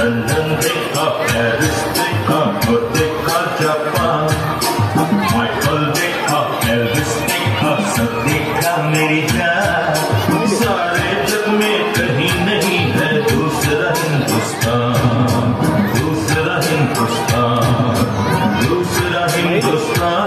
London देखा, Paris देखा, और देखा जापान, माइकल देखा, एल्विस देखा, सब देखा मेरी जान। सारे जग में कहीं नहीं है दूसरा हिंदुस्तान, दूसरा हिंदुस्तान, दूसरा हिंदुस्तान।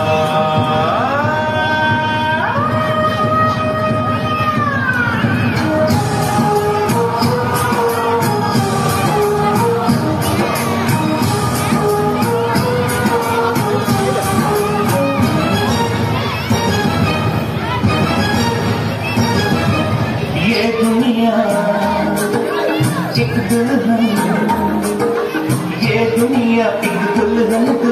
ये दुनिया एक दुल्हन, ये दुनिया एक दुल्हन।